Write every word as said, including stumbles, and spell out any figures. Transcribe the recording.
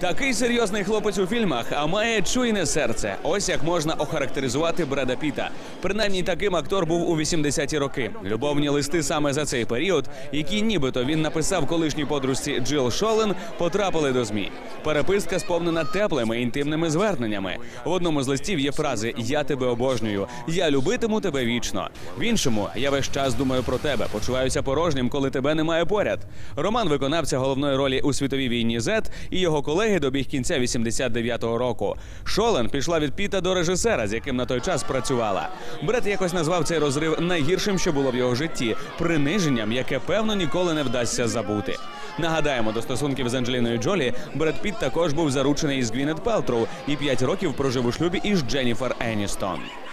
Такий серйозний хлопець у фільмах, а має чуйне серце. Ось як можна охарактеризувати Бреда Пітта. Принаймні таким актор був у вісімдесяті роки. Любовні листи саме за цей період, які нібито він написав колишній подружці Джилл Шолен, потрапили до ЗМІ. Переписка сповнена теплими інтимними зверненнями. В одному з листів є фрази «Я тебе обожнюю», «Я любитиму тебе вічно». В іншому «Я весь час думаю про тебе, почуваюся порожнім, коли тебе немає поряд». Роман виконавця головної ролі у «Світовій війні Зет» і його колеги добіг кінця вісімдесят дев'ятого року. Шолен пішла від Пітта до режисера, з яким на той час працювала. Бред якось назвав цей розрив найгіршим, що було в його житті – приниженням, яке, певно, ніколи не вдасться забути. Нагадаємо, до стосунків з Анджеліною Джолі Бред Пітт також був заручений із Гвінет Пелтроу і п'ять років прожив у шлюбі із Дженніфер Еністон.